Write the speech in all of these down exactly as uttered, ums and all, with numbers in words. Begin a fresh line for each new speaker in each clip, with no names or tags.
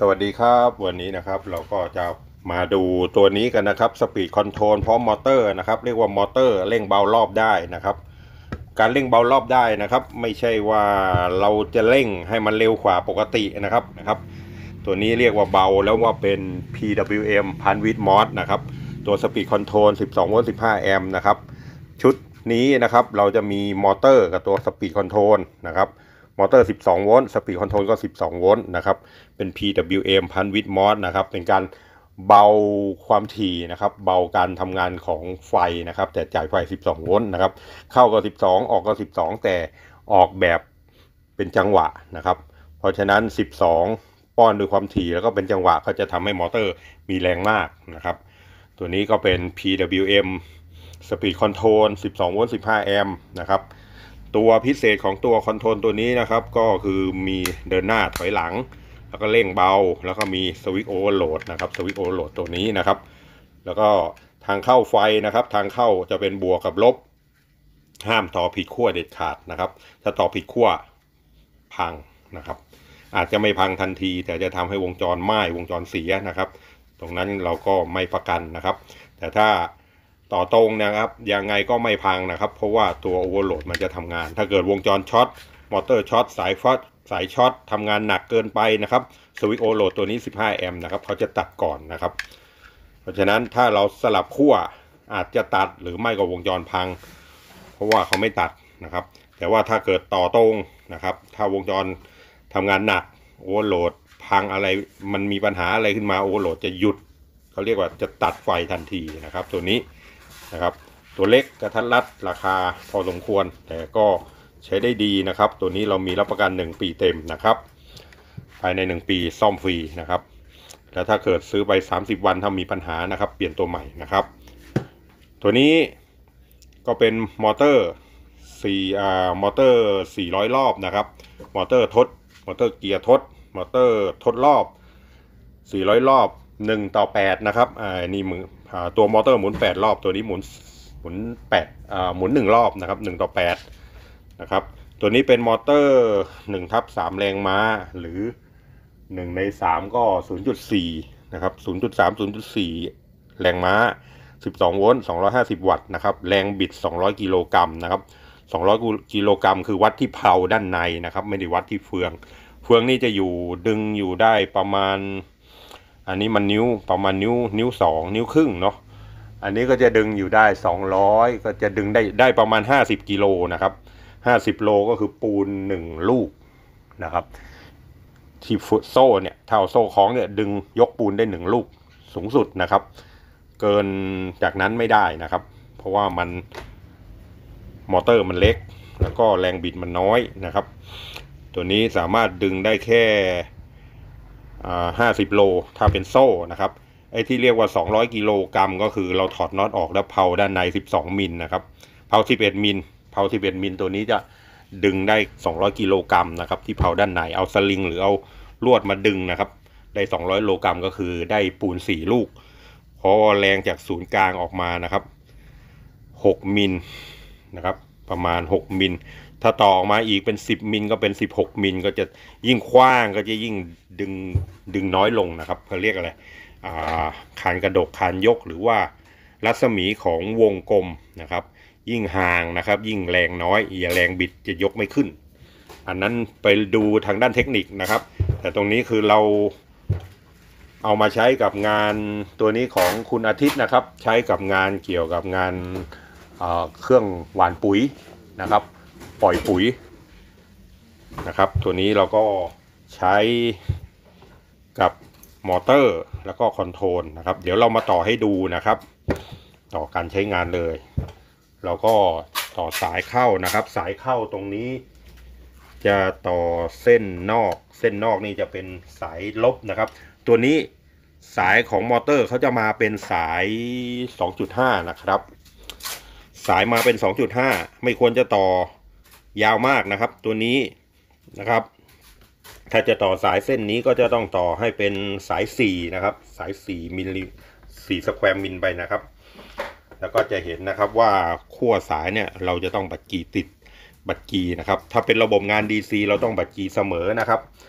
สวัสดีครับวันนี้นะครับเราก็จะมาดูตัวนี้กันนะครับสปีดคอนโทรลพร้อมมอเตอร์นะครับเรียกว่ามอเตอร์เร่งเบารอบได้นะครับการเร่งเบารอบได้นะครับไม่ใช่ว่าเราจะเร่งให้มันเร็วกว่าปกตินะครับนะครับตัวนี้เรียกว่าเบาแล้วว่าเป็น พี ดับเบิลยู เอ็ม พันวิดมอสนะครับตัวสปีดคอนโทรลสิบสองโวลต์สิบห้าแอมป์นะครับชุดนี้นะครับเราจะมีมอเตอร์กับตัวสปีดคอนโทรลนะครับมอเตอร์สิบสองโวลต์สปีดคอนโทรลก็สิบสองโวลต์นะครับเป็น พี ดับเบิลยู เอ็ม พันวิดมอสนะครับเป็นการเบาความถี่นะครับเบาการทำงานของไฟนะครับแต่จ่ายไฟสิบสองโวลต์นะครับเข้าก็สิบสองออกก็สิบสองแต่ออกแบบเป็นจังหวะนะครับเพราะฉะนั้นสิบสองป้อนด้วยความถี่แล้วก็เป็นจังหวะก็จะทำให้มอเตอร์มีแรงมากนะครับตัวนี้ก็เป็น พี ดับเบิลยู เอ็ม Speed Control สิบสองโวลต์สิบห้าแอมป์นะครับตัวพิเศษของตัวคอนโทรลตัวนี้นะครับก็คือมีเดินหน้าถอยหลังแล้วก็เร่งเบาแล้วก็มีสวิตช์โอเวอร์โหลดนะครับสวิตช์โอเวอร์โหลดตัวนี้นะครับแล้วก็ทางเข้าไฟนะครับทางเข้าจะเป็นบวกกับลบห้ามต่อผิดขั้วเด็ดขาดนะครับถ้าต่อผิดขั้วพังนะครับอาจจะไม่พังทันทีแต่จะทำให้วงจรไหม้วงจรเสียนะครับตรงนั้นเราก็ไม่ประกันนะครับแต่ถ้าต่อตรงนะครับยังไงก็ไม่พังนะครับเพราะว่าตัวโอเวอร์โหลดมันจะทำงานถ้าเกิดวงจรช็อตมอเตอร์ช็อตสายฟอสสายช็อตทำงานหนักเกินไปนะครับสวิตช์โอเวอร์โหลดตัวนี้สิบห้าแอมป์นะครับเขาจะตัดก่อนนะครับเพราะฉะนั้นถ้าเราสลับขั้วอาจจะตัดหรือไม่ก็วงจรพังเพราะว่าเขาไม่ตัดนะครับแต่ว่าถ้าเกิดต่อตรงนะครับถ้าวงจรทำงานหนักโอเวอร์โหลดพังอะไรมันมีปัญหาอะไรขึ้นมาโอเวอร์โหลดจะหยุดเขาเรียกว่าจะตัดไฟทันทีนะครับตัวนี้นะครับตัวเล็กกระทัดรัดราคาพอสมควรแต่ก็ใช้ได้ดีนะครับตัวนี้เรามีรับประกันหนึ่งปีเต็มนะครับภายในหนึ่งปีซ่อมฟรีนะครับแล้วถ้าเกิดซื้อไปสามสิบวันถ้ามีปัญหานะครับเปลี่ยนตัวใหม่นะครับตัวนี้ก็เป็นมอเตอร์สี่อ่ามอเตอร์สี่ร้อยรอบนะครับมอเตอร์ทดมอเตอร์เกียร์ทดมอเตอร์ทดรอบสี่ร้อยรอบหนึ่งต่อแปดนะครับอ่านี่มืออ่าตัวมอเตอร์หมุนแปดรอบตัวนี้หมุนหมุนแปดอ่าหมุนหนึ่งรอบนะครับหนึ่งต่อแปดนะครับตัวนี้เป็นมอเตอร์หนึ่งทับสามแรงม้าหรือหนึ่งในสามก็ ศูนย์จุดสี่ นะครับ ศูนย์จุดสาม ศูนย์จุดสี่ แรงม้าสิบสองโวลต์สองร้อยห้าสิบวัตต์นะครับแรงบิดสองร้อยกิโลกรัมนะครับสองร้อยกิโลกรัมคือวัดที่เพลาด้านในนะครับไม่ได้วัดที่เฟืองเฟืองนี่จะอยู่ดึงอยู่ได้ประมาณอันนี้มันนิ้วประมาณนิ้วนิ้วสองนิ้วครึ่งเนาะอันนี้ก็จะดึงอยู่ได้สองร้อยก็จะดึงได้ได้ประมาณห้าสิบกิโลนะครับห้าสิบโลก็คือปูนหนึ่งลูกนะครับที่โซ่เนี่ยเท่าโซ่คล้องเนี่ยดึงยกปูนได้หนึ่งลูกสูงสุดนะครับเกินจากนั้นไม่ได้นะครับเพราะว่ามันมอเตอร์มันเล็กแล้วก็แรงบิดมันน้อยนะครับตัวนี้สามารถดึงได้แค่ห้าสิบโลถ้าเป็นโซ่นะครับไอ้ที่เรียกว่าสองร้อยกิโลกรัมก็คือเราถอดน็อตออกแล้วเพลาด้านในสิบสองมิลนะครับเพลาสิบเอ็ดมิลเพลาสิบเอ็ดมิลตัวนี้จะดึงได้สองร้อยกิโลกรัมนะครับที่เพลาด้านในเอาสลิงหรือเอาลวดมาดึงนะครับได้สองร้อยโลกรัมก็คือได้ปูนสี่ลูกเพราะแรงจากศูนย์กลางออกมานะครับหกมิลนะครับประมาณหกมิลถ้าต่อออกมาอีกเป็นสิบมิลก็เป็นสิบหกมิลก็จะยิ่งกว้างก็จะยิ่งดึงดึงน้อยลงนะครับเขาเรียกอะไรอ่าคานกระดกคานยกหรือว่ารัศมีของวงกลมนะครับยิ่งห่างนะครับยิ่งแรงน้อยอย่าแรงบิดจะยกไม่ขึ้นอันนั้นไปดูทางด้านเทคนิคนะครับแต่ตรงนี้คือเราเอามาใช้กับงานตัวนี้ของคุณอาทิตย์นะครับใช้กับงานเกี่ยวกับงานเครื่องหว่านปุ๋ยนะครับปล่อยปุ๋ยนะครับตัวนี้เราก็ใช้กับมอเตอร์แล้วก็คอนโทรลนะครับเดี๋ยวเรามาต่อให้ดูนะครับต่อการใช้งานเลยเราก็ต่อสายเข้านะครับสายเข้าตรงนี้จะต่อเส้นนอกเส้นนอกนี่จะเป็นสายลบนะครับตัวนี้สายของมอเตอร์เขาจะมาเป็นสาย สองจุดห้า นะครับสายมาเป็น สองจุดห้า ไม่ควรจะต่อยาวมากนะครับตัวนี้นะครับถ้าจะต่อสายเส้นนี้ก็จะต้องต่อให้เป็นสายสี่นะครับสายสี่มิลลิสี่สแควร์มิลไปนะครับแล้วก็จะเห็นนะครับว่าขั้วสายเนี่ยเราจะต้องบัดกีติดบัดกีนะครับถ้าเป็นระบบงาน ดี ซี เราต้องบัดกีเสมอนะครับ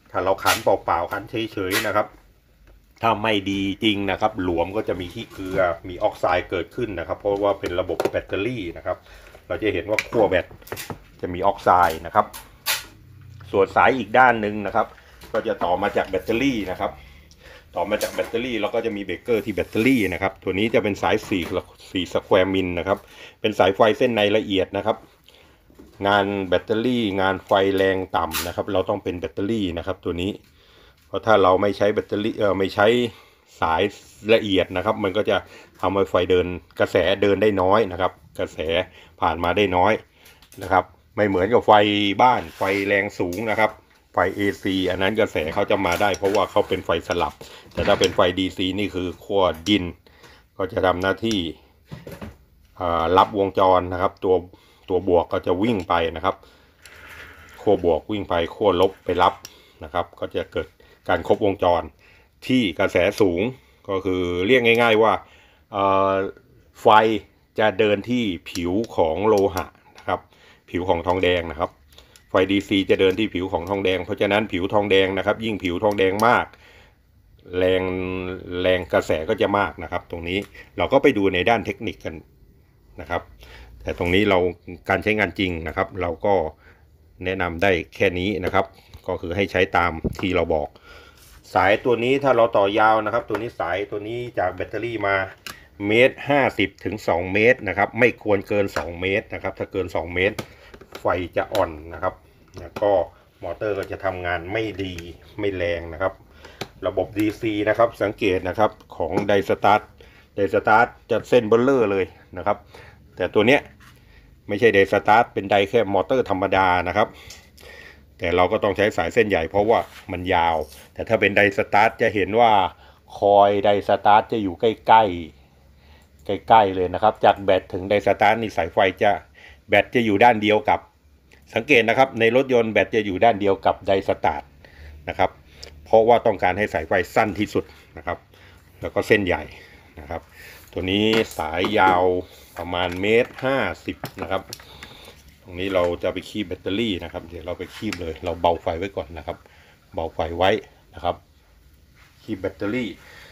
ถ้าเราขันเปล่าๆขันเฉยๆนะครับถ้าไม่ดีจริงนะครับหลวมก็จะมีขี้เกลือมีออกไซด์เกิดขึ้นนะครับเพราะว่าเป็นระบบแบตเตอรี่นะครับเราจะเห็นว่าขั้วแบตจะมีออกไซด์นะครับส่วนสายอีกด้านหนึ่งนะครับก็จะต่อมาจากแบตเตอรี่นะครับต่อมาจากแบตเตอรี่แล้วก็จะมีเบรกเกอร์ที่แบตเตอรี่นะครับตัวนี้จะเป็นสายสี่สี่สแควร์มิลนะครับเป็นสายไฟเส้นในละเอียดนะครับงานแบตเตอรี่งานไฟแรงต่ำนะครับเราต้องเป็นแบตเตอรี่นะครับตัวนี้เพราะถ้าเราไม่ใช้แบตเตอรี่เออไม่ใช้สายละเอียดนะครับมันก็จะทำให้ไฟเดินกระแสเดินได้น้อยนะครับกระแสผ่านมาได้น้อยนะครับไม่เหมือนกับไฟบ้านไฟแรงสูงนะครับไฟ เอ ซี อันนั้นกระแสเขาจะมาได้เพราะว่าเขาเป็นไฟสลับแต่ถ้าเป็นไฟ ดี ซี นี่คือขั้วดินก็จะทำหน้าที่รับวงจรนะครับตัวตัวบวกก็จะวิ่งไปนะครับขั้วบวกวิ่งไปขั้วลบไปรับนะครับก็จะเกิดการครบวงจรที่กระแสสูงก็คือเรียกง่ายๆว่าไฟจะเดินที่ผิวของโลหะนะครับผิวของทองแดงนะครับไฟ ดี ซี จะเดินที่ผิวของทองแดงเพราะฉะนั้นผิวทองแดงนะครับยิ่งผิวทองแดงมากแรงแรงกระแสก็จะมากนะครับตรงนี้เราก็ไปดูในด้านเทคนิคกันนะครับแต่ตรงนี้เราการใช้งานจริงนะครับเราก็แนะนำได้แค่นี้นะครับก็คือให้ใช้ตามที่เราบอกสายตัวนี้ถ้าเราต่อยาวนะครับตัวนี้สายตัวนี้จากแบตเตอรี่มาเมตรห้าสิบถึงสองเมตรนะครับไม่ควรเกินสองเมตรนะครับถ้าเกินสองเมตรไฟจะอ่อนนะครับแล้วก็มอเตอร์ก็จะทำงานไม่ดีไม่แรงนะครับระบบ ดี ซี นะครับสังเกตนะครับของไดสตาร์ทไดสตาร์ทจะเส้นเบลเลอร์เลยนะครับแต่ตัวเนี้ยไม่ใช่ไดสตาร์ทเป็นไดแค่มอเตอร์ธรรมดานะครับแต่เราก็ต้องใช้สายเส้นใหญ่เพราะว่ามันยาวแต่ถ้าเป็นไดสตาร์ทจะเห็นว่าคอยไดสตาร์ทจะอยู่ใกล้ๆใกล้ๆเลยนะครับจากแบตถึงไดสตาร์ทนี่สายไฟจะแบตจะอยู่ด้านเดียวกับสังเกตนะครับในรถยนต์แบตจะอยู่ด้านเดียวกับไดสตาร์ทนะครับเพราะว่าต้องการให้สายไฟสั้นที่สุดนะครับแล้วก็เส้นใหญ่นะครับตัวนี้สายยาวประมาณเมตรห้าสิบนะครับตรงนี้เราจะไปคีบแบตเตอรี่นะครับเดี๋ยวเราไปคีบเลยเราเบาไฟไว้ก่อนนะครับเบาไฟไว้นะครับคีบแบตเตอรี่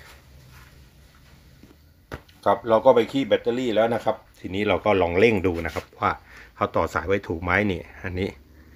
ครับเราก็ไปคีบแบตเตอรี่แล้วนะครับทีนี้เราก็ลองเร่งดูนะครับว่าเขาต่อสายไว้ถูกไหมนี่อันนี้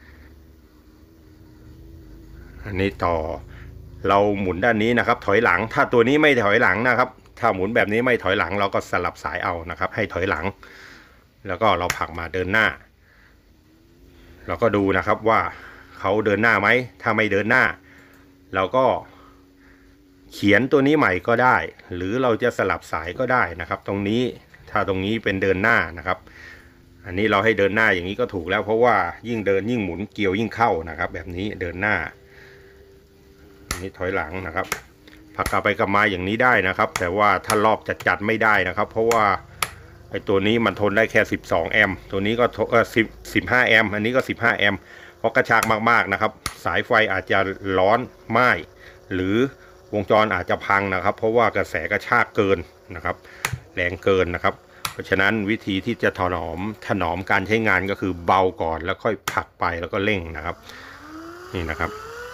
อันนี้ต่อเราหมุนด้านนี้นะครับถอยหลังถ้าตัวนี้ไม่ถอยหลังนะครับถ้าหมุนแบบนี้ไม่ถอยหลังเราก็สลับสายเอานะครับให้ถอยหลังแล้วก็เราผลักมาเดินหน้าเราก็ดูนะครับว่าเขาเดินหน้าไหมถ้าไม่เดินหน้าเราก็เขียนตัวนี้ใหม่ก็ได้หรือเราจะสลับสายก็ได้นะครับตรงนี้ถ้าตรงนี้เป็นเดินหน้านะครับอันนี้เราให้เดินหน้าอย่างนี้ก็ถูกแล้วเพราะว่ายิ่งเดินยิ่งหมุนเกลียวยิ่งเข้านะครับแบบนี้เดินหน้าอันนี้ถอยหลังนะครับผลักกลับไปกลับมาอย่างนี้ได้นะครับแต่ว่าถ้ารอบจัดๆไม่ได้นะครับเพราะว่าไอ้ตัวนี้มันทนได้แค่สิบสองแอมป์ตัวนี้ก็เออสิบ สิบห้าแอมป์อันนี้ก็สิบห้าแอมป์เพราะกระชากมากๆนะครับสายไฟอาจจะร้อนไหม้หรือวงจรอาจจะพังนะครับเพราะว่ากระแสกระชากเกินนะครับแรงเกินนะครับเพราะฉะนั้นวิธีที่จะถนอมถนอมการใช้งานก็คือเบาก่อนแล้วค่อยผลักไปแล้วก็เร่งนะครับนี่นะครับ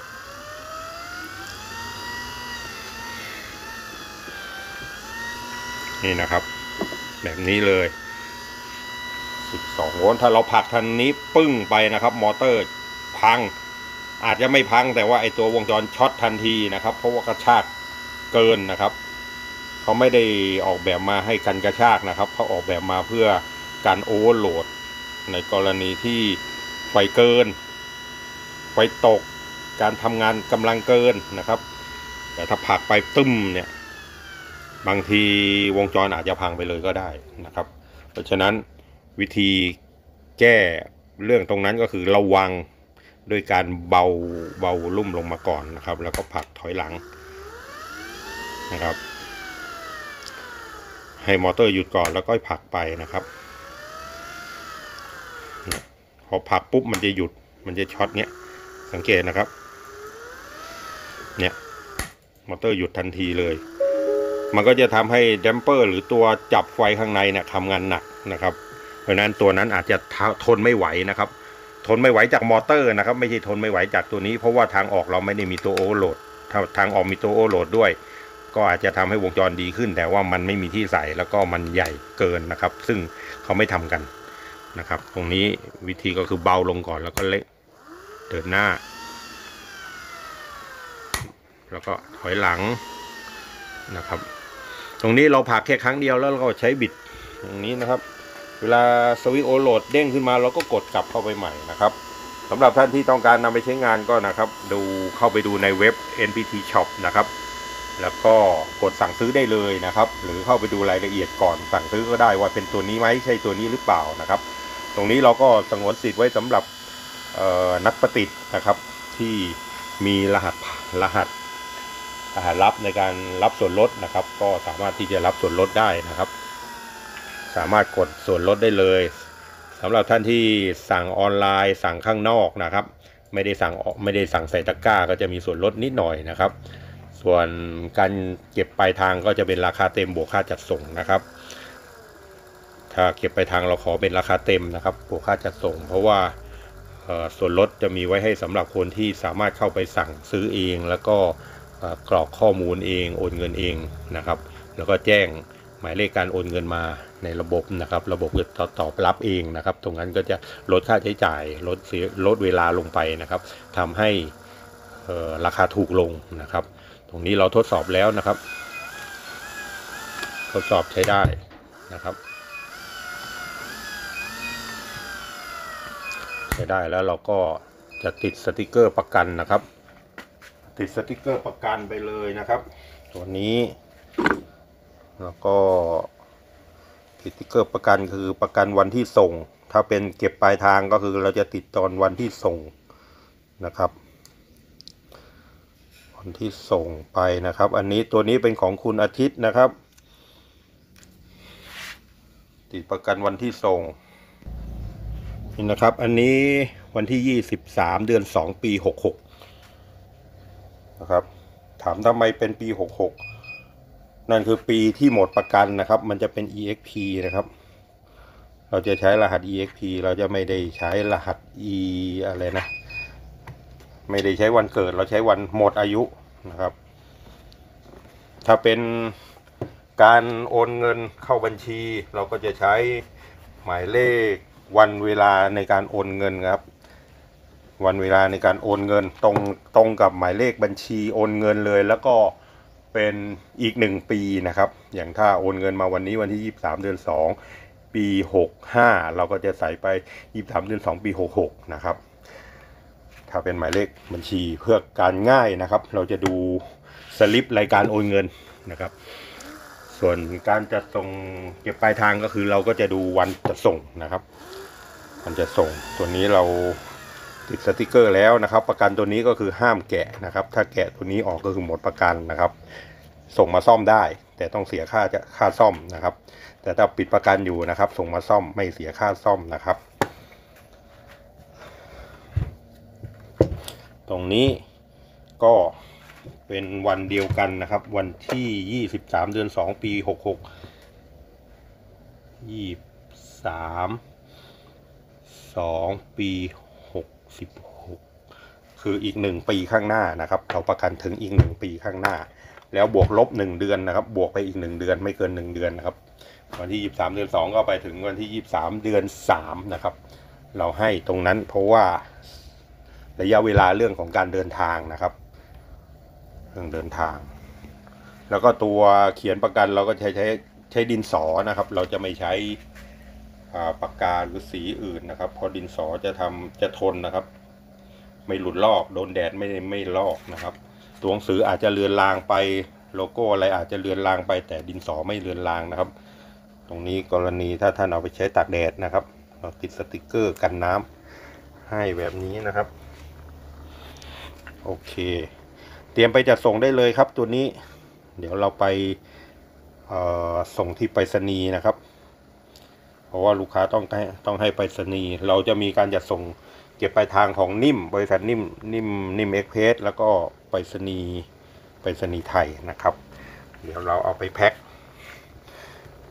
นี่นะครับแบบนี้เลยสิบสองโวลต์ถ้าเราผลักทันนี้ปึ้งไปนะครับมอเตอร์พังอาจจะไม่พังแต่ว่าไอตัววงจรช็อตทันทีนะครับเพราะว่ากระชากเกินนะครับเขาไม่ได้ออกแบบมาให้กันกระชากนะครับเขาออกแบบมาเพื่อการโอเวอร์โหลดในกรณีที่ไฟเกินไฟตกการทำงานกำลังเกินนะครับแต่ถ้าผลักไปตึ้มเนี่ยบางทีวงจรอาจจะพังไปเลยก็ได้นะครับเพราะฉะนั้นวิธีแก้เรื่องตรงนั้นก็คือระวังโดยการเบาเบาลุ่มลงมาก่อนนะครับแล้วก็ผลักถอยหลังนะครับให้มอเตอร์หยุดก่อนแล้วก็ผลักไปนะครับพอผลักปุ๊บมันจะหยุดมันจะช็อตเนี้ยสังเกตนะครับเนี่ยมอเตอร์หยุดทันทีเลยมันก็จะทำให้แดมเปอร์หรือตัวจับไฟข้างในเนี่ยทำงานหนักนะครับเพราะนั้นตัวนั้นอาจจะทนไม่ไหวนะครับทนไม่ไหวจากมอเตอร์นะครับไม่ใช่ทนไม่ไหวจากตัวนี้เพราะว่าทางออกเราไม่ได้มีตัวโอเวอร์โหลดถ้าทางออกมีตัวโอเวอร์โหลดด้วยก็อาจจะทำให้วงจรดีขึ้นแต่ว่ามันไม่มีที่ใส่แล้วก็มันใหญ่เกินนะครับซึ่งเขาไม่ทำกันนะครับตรงนี้วิธีก็คือเบาลงก่อนแล้วก็เล็กเดินหน้าแล้วก็ถอยหลังนะครับตรงนี้เราผลักแค่ครั้งเดียวแล้วเราก็ใช้บิดตรงนี้นะครับเวลาสวิตช์โอเวอร์โหลดเด้งขึ้นมาเราก็กดกลับเข้าไปใหม่นะครับสำหรับท่านที่ต้องการนำไปใช้งานก็นะครับดูเข้าไปดูในเว็บ เอ็น พี ที Shop นะครับแล้วก็กดสั่งซื้อได้เลยนะครับหรือเข้าไปดูรายละเอียดก่อนสั่งซื้อก็ได้ว่าเป็นตัวนี้ไหมใช่ตัวนี้หรือเปล่านะครับตรงนี้เราก็สงวนสิทธิ์ไว้สำหรับนักประดิษฐ์นะครับที่มีรหัสรหัสรหัสลับในการรับส่วนลดนะครับก็สามารถที่จะรับส่วนลดได้นะครับสามารถกดส่วนลดได้เลยสำหรับท่านที่สั่งออนไลน์สั่งข้างนอกนะครับไม่ได้สั่งไม่ได้สั่งใส่ตะกร้าก็จะมีส่วนลดนิดหน่อยนะครับส่วนการเก็บปลายทางก็จะเป็นราคาเต็มบวกค่าจัดส่งนะครับถ้าเก็บปลายทางเราขอเป็นราคาเต็มนะครับบวกค่าจัดส่งเพราะว่าส่วนลดจะมีไว้ให้สำหรับคนที่สามารถเข้าไปสั่งซื้อเองแล้วก็กรอกข้อมูลเองโอนเงินเองนะครับแล้วก็แจ้งหมายเลขการโอนเงินมาในระบบนะครับระบบจะตอบรับเองนะครับตรงนั้นก็จะลดค่าใช้จ่ายลดเสียลดเวลาลงไปนะครับทำให้ราคาถูกลงนะครับตรงนี้เราทดสอบแล้วนะครับทดสอบใช้ได้นะครับใช้ได้แล้วเราก็จะติดสติกเกอร์ประกันนะครับติดสติกเกอร์ประกันไปเลยนะครับตัวนี้แล้วก็สติกเกอร์ประกันคือประกันวันที่ส่งถ้าเป็นเก็บปลายทางก็คือเราจะติดตอนวันที่ส่งนะครับวันที่ส่งไปนะครับอันนี้ตัวนี้เป็นของคุณอาทิตย์นะครับติดประกันวันที่ส่งนี่นะครับอันนี้วันที่ยี่สิบสามเดือนสองปีหกหกนะครับถามทำไมเป็นปีหกหกนั่นคือปีที่หมดประกันนะครับมันจะเป็น อี เอ็กซ์ พี นะครับเราจะใช้รหัส อี เอ็กซ์ พี เราจะไม่ได้ใช้รหัส E อะไรนะไม่ได้ใช้วันเกิดเราใช้วันหมดอายุนะครับถ้าเป็นการโอนเงินเข้าบัญชีเราก็จะใช้หมายเลขวันเวลาในการโอนเงินครับวันเวลาในการโอนเงินตรงตรงกับหมายเลขบัญชีโอนเงินเลยแล้วก็เป็นอีกหนึ่งปีนะครับอย่างถ้าโอนเงินมาวันนี้วันที่ยี่สิบสามเดือนสองปีหกห้าเราก็จะใส่ไปยี่สิบสามเดือนสองปีหกหกนะครับถ้าเป็นหมายเลขบัญชีเพื่อการง่ายนะครับเราจะดูสลิปรายการโอนเงินนะครับส่วนการจะส่งเก็บปลายทางก็คือเราก็จะดูวันจะส่งนะครับวันจะส่งตัวนี้เราติดสติกเกอร์แล้วนะครับประกันตัวนี้ก็คือห้ามแกะนะครับถ้าแกะตัวนี้ออกก็คือหมดประกันนะครับส่งมาซ่อมได้แต่ต้องเสียค่าจะค่าซ่อมนะครับแต่ถ้าปิดประกันอยู่นะครับส่งมาซ่อมไม่เสียค่าซ่อมนะครับตรงนี้ก็เป็นวันเดียวกันนะครับวันที่ยี่สิบสามเดือนสองปีหกหก ยี่สิบสามสองปีหกสิบหกคืออีกหนึ่งปีข้างหน้านะครับเราประกันถึงอีกหนึ่งปีข้างหน้าแล้วบวกลบหนึ่งเดือนนะครับบวกไปอีกหนึ่งเดือนไม่เกินหนึ่งเดือนนะครับวันที่ยี่สิบสามเดือนสองก็ไปถึงวันที่ยี่สิบสามเดือนสามนะครับเราให้ตรงนั้นเพราะว่าระยะเวลาเรื่องของการเดินทางนะครับเรื่องเดินทางแล้วก็ตัวเขียนประกันเราก็ใช้ใช้ใช้ดินสอนะครับเราจะไม่ใช้ปากกาหรือสีอื่นนะครับเพราะดินสอจะทำจะทนนะครับไม่หลุดลอกโดนแดดไม่ไม่ลอกนะครับตัวหนังสืออาจจะเลือนลางไปโลโก้อะไรอาจจะเลือนลางไปแต่ดินสอไม่เลือนลางนะครับตรงนี้กรณีถ้าท่านเอาไปใช้ตากแดดนะครับเราติดสติกเกอร์กันน้ำให้แบบนี้นะครับโอเคเตรียมไปจัดส่งได้เลยครับตัวนี้เดี๋ยวเราไปส่งที่ไปรษณีย์นะครับเพราะว่าลูกค้าต้องให้ต้องให้ไปรษณีย์เราจะมีการจัดส่งเก็บปลายทางของนิ่มบริษัทนิ่มนิ่มนิ่มเอ็กเพรสแล้วก็ไปรษณีย์ไปรษณีย์ไทยนะครับเดี๋ยวเราเอาไปแพ็ค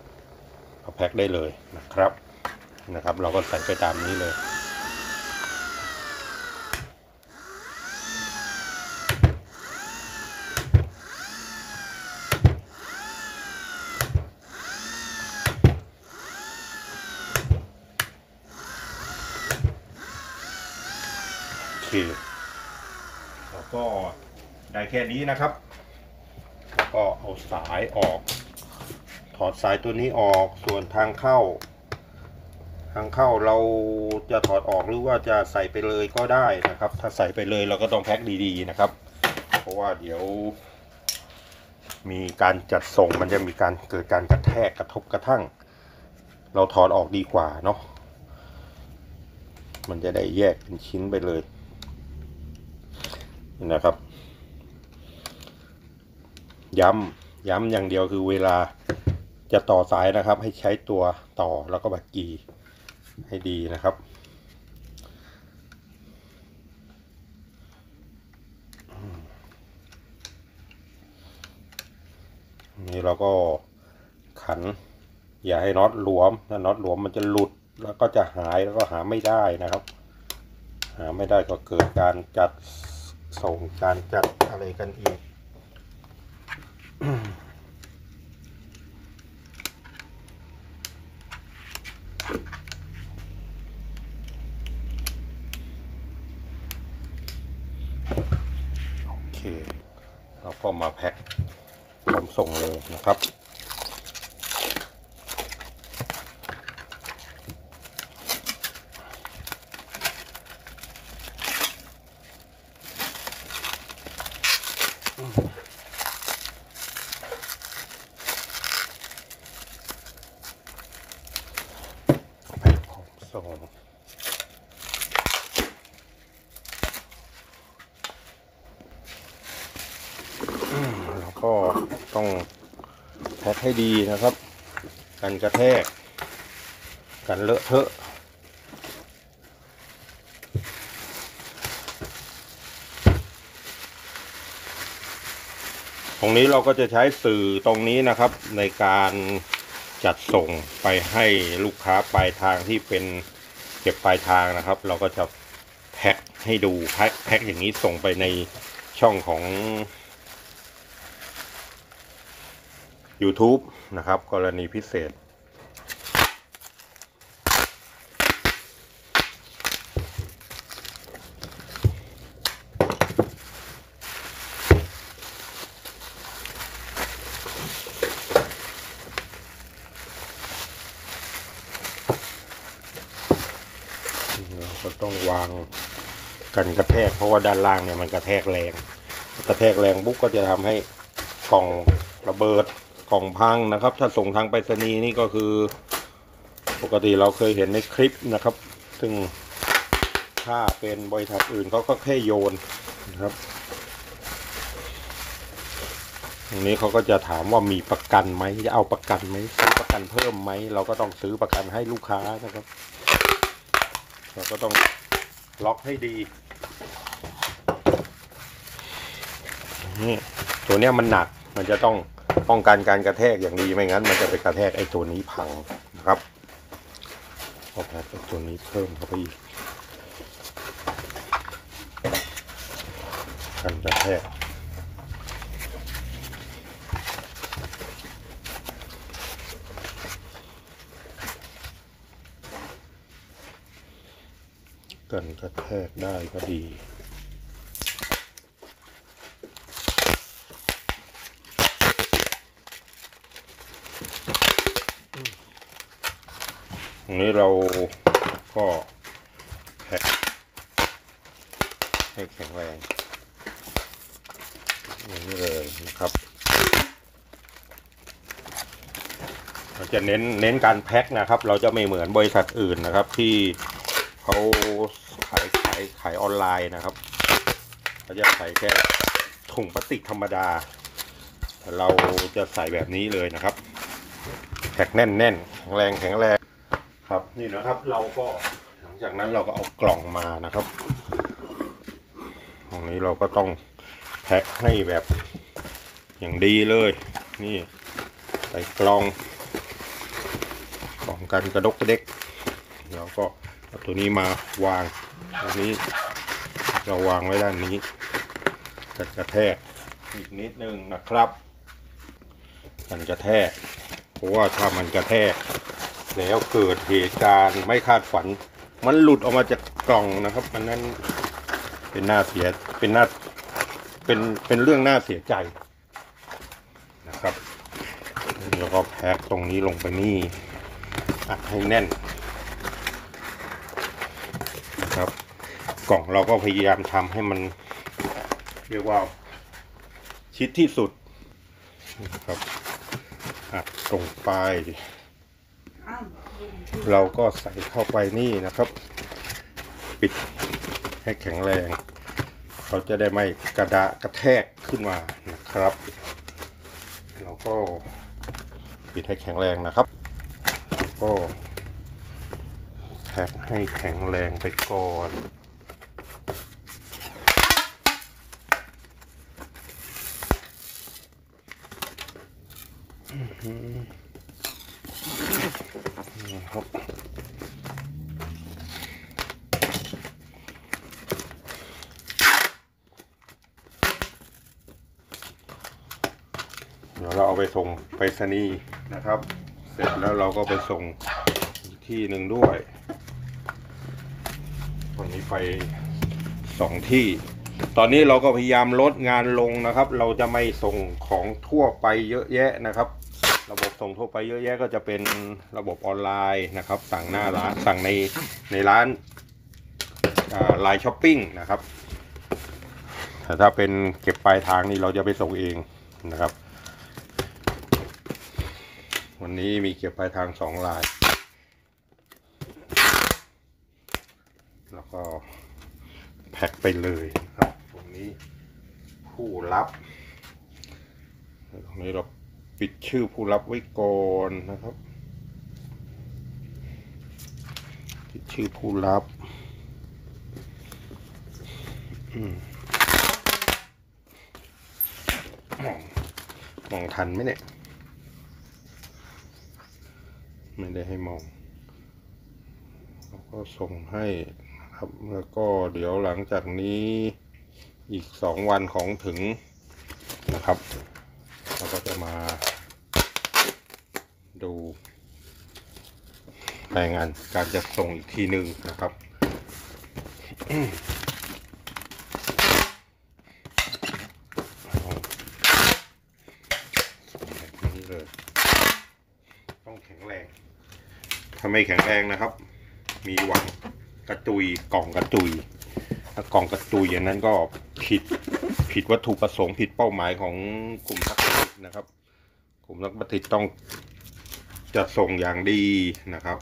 เอาแพ็คได้เลยนะครับนะครับเราก็ใส่ไปตามนี้เลยแล้วก็ได้แค่นี้นะครับแล้วก็เอาสายออกถอดสายตัวนี้ออกส่วนทางเข้าทางเข้าเราจะถอดออกหรือว่าจะใส่ไปเลยก็ได้นะครับถ้าใส่ไปเลยเราก็ต้องแพ็คดีๆนะครับเพราะว่าเดี๋ยวมีการจัดส่งมันจะมีการเกิดการกระแทกกระทบกระทั่งเราถอดออกดีกว่าเนาะมันจะได้แยกเป็นชิ้นไปเลยนะครับย้ำย้ำอย่างเดียวคือเวลาจะต่อสายนะครับให้ใช้ตัวต่อแล้วก็บัดกีให้ดีนะครับนี่เราก็ขันอย่าให้น็อตหลวมถ้าน็อตหลวมมันจะหลุดแล้วก็จะหายแล้วก็หาไม่ได้นะครับหาไม่ได้ก็เกิดการจัดส่งการจัดอะไรกันอีกโอเคเราก็มาแพ็คพร้อมส่งเลยนะครับส่งแล้วก็ต้องแพ็คให้ดีนะครับกันกระแทกกันเลอะเทอะตรงนี้เราก็จะใช้สื่อตรงนี้นะครับในการจัดส่งไปให้ลูกค้าปลายทางที่เป็นเก็บปลายทางนะครับเราก็จะแพ็คให้ดูแพ็คแพ็คอย่างนี้ส่งไปในช่องของ YouTube นะครับกรณีพิเศษเราก็ต้องวางกันกระแทกเพราะว่าด้านล่างเนี่ยมันกระแทกแรงกระแทกแรงปุ๊บก็จะทำให้กล่องระเบิดกล่องพังนะครับถ้าส่งทางไปรษณีย์นี่ก็คือปกติเราเคยเห็นในคลิปนะครับซึ่งถ้าเป็นบริษัทอื่นเขาก็แค่โยนนะครับตรงนี้เขาก็จะถามว่ามีประกันไหมจะเอาประกันไหมซื้อประกันเพิ่มไหมเราก็ต้องซื้อประกันให้ลูกค้านะครับเราก็ต้องล็อกให้ดีนี่ตัวเนี้ยมันหนักมันจะต้องป้องกันการกระแทกอย่างดีไม่งั้นมันจะไปกระแทกไอ้ตัวนี้พังนะครับเอาแพ็คตัวนี้เพิ่มเข้าไปอีกกันกระแทกกันกระแทกได้ก็ดีตรงนี้เราก็แพ็คให้แข็งแรงอย่างนี้เลยนะครับเราจะเน้นเน้นการแพ็คนะครับเราจะไม่เหมือนบริษัทอื่นนะครับที่เขาขายขายขายออนไลน์นะครับเขาจะใส่แค่ถุงพลาสติกธรรมดาเราจะใส่แบบนี้เลยนะครับแพ็คแน่นแน่นแข็งแรงแข็งแรงครับนี่นะครับเราก็หลังจากนั้นเราก็เอากล่องมานะครับตรงนี้เราก็ต้องแพ็คให้แบบอย่างดีเลยนี่ใส่กล่องกล่องกันกระดกกระเด็กแล้วก็เอาตัวนี้มาวางตัวนี้เราวางไว้ด้านนี้กันกระแทกอีกนิดนึงนะครับกันกระแทกเพราะว่าถ้ามันกระแทกแล้วเกิดเหตุการณ์ไม่คาดฝันมันหลุดออกมาจากกล่องนะครับอันนั้นเป็นหน้าเสียเป็นหน้าเป็นเป็นเรื่องน่าเสียใจนะครับแล้วก็แพ็คตรงนี้ลงไปนี่อัดให้แน่นนะครับกล่องเราก็พยายามทำให้มันเรียกว่าชิดที่สุดนะครับอัดตรงปลายเราก็ใส่เข้าไปนี่นะครับปิดให้แข็งแรงเขาจะได้ไม่กระดะกระแทกขึ้นมานะครับเราก็ปิดให้แข็งแรงนะครับก็แพ็คให้แข็งแรงไปก่อนนะครับเดี๋ยวเราเอาไปส่งไปรษณีย์นะครับเสร็จแล้วเราก็ไปส่งอีกที่หนึ่งด้วยวันนี้ไปสองที่ตอนนี้เราก็พยายามลดงานลงนะครับเราจะไม่ส่งของทั่วไปเยอะแยะนะครับระบบส่งทั่วไปเยอะแยะก็จะเป็นระบบออนไลน์นะครับสั่งหน้าร้านสั่งในในร้านไลน์ช้อปปิ้งนะครับแต่ถ้าเป็นเก็บปลายทางนี่เราจะไปส่งเองนะครับวันนี้มีเก็บปลายทางสองรายแล้วก็แพ็คไปเลยครับตรงนี้ผู้รับตรงนี้เราปิดชื่อผู้รับไว้ก่อนนะครับปิดชื่อผู้รับมองมองทันไหมเนี่ยไม่ได้ให้มองแล้วก็ส่งให้นะครับแล้วก็เดี๋ยวหลังจากนี้อีกสองวันของถึงนะครับเราก็จะมาดูรายงานการจัดส่งอีกทีหนึ่งนะครับแบบนี้เลยต้องแข็งแรงถ้าไม่แข็งแรงนะครับมีหวังกระจุยกล่องกระจุยถ้ากล่องกระจุยอย่างนั้นก็ผิดผิดวัตถุประสงค์ผิดเป้าหมายของกลุ่มนักผลิตนะครับกลุ่มนักผลิตต้องจะส่งอย่างดีนะครับ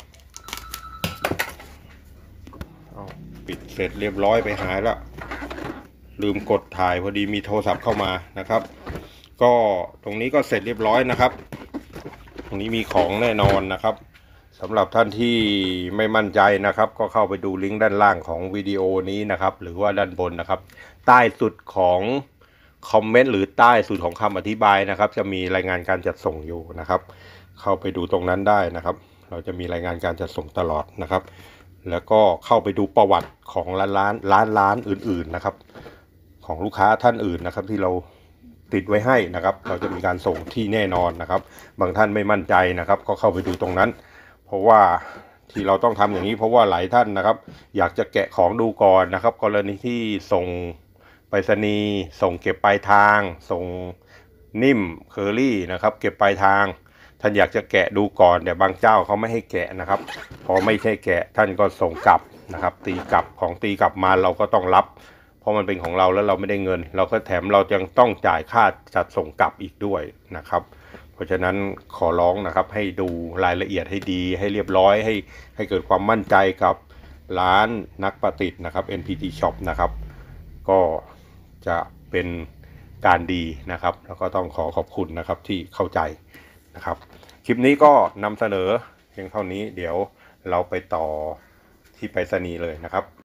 เอาปิดเสร็จเรียบร้อยไปหายแล้วลืมกดถ่ายพอดีมีโทรศัพท์เข้ามานะครับก็ตรงนี้ก็เสร็จเรียบร้อยนะครับตรงนี้มีของแน่นอนนะครับสำหรับท่านที่ไม่มั่นใจนะครับก็เข้าไปดูลิงก์ด้านล่างของวิดีโอนี้นะครับหรือว่าด้านบนนะครับใต้สุดของคอมเมนต์หรือใต้สุดของคำอธิบายนะครับจะมีรายงานการจัดส่งอยู่นะครับเข้าไปดูตรงนั้นได้นะครับเราจะมีรายงานการจัดส่งตลอดนะครับแล้วก็เข้าไปดูประวัติของร้านร้านร้านร้านอื่นๆนะครับของลูกค้าท่านอื่นนะครับที่เราติดไว้ให้นะครับเราจะมีการส่งที่แน่นอนนะครับบางท่านไม่มั่นใจนะครับก็เข้าไปดูตรงนั้นเพราะว่าที่เราต้องทำอย่างนี้เพราะว่าหลายท่านนะครับอยากจะแกะของดูก่อนนะครับกรณีที่ส่งไปรษณีย์ส่งเก็บปลายทางส่งนิ่มเคอรี่นะครับเก็บปลายทางท่านอยากจะแกะดูก่อนแต่บางเจ้าเขาไม่ให้แกะนะครับพอไม่ใช่แกะท่านก็ส่งกลับนะครับตีกลับของตีกลับมาเราก็ต้องรับเพราะมันเป็นของเราแล้วเราไม่ได้เงินเราก็แถมเรายังต้องจ่ายค่าจัดส่งกลับอีกด้วยนะครับเพราะฉะนั้นขอร้องนะครับให้ดูรายละเอียดให้ดีให้เรียบร้อยให้ให้เกิดความมั่นใจกับร้านนักประดิษฐ์นะครับ เอ็น พี ที Shop นะครับก็จะเป็นการดีนะครับแล้วก็ต้องขอขอบคุณนะครับที่เข้าใจนะครับคลิปนี้ก็นำเสนอเพียงเท่านี้เดี๋ยวเราไปต่อที่ไปรษณีย์เลยนะครับ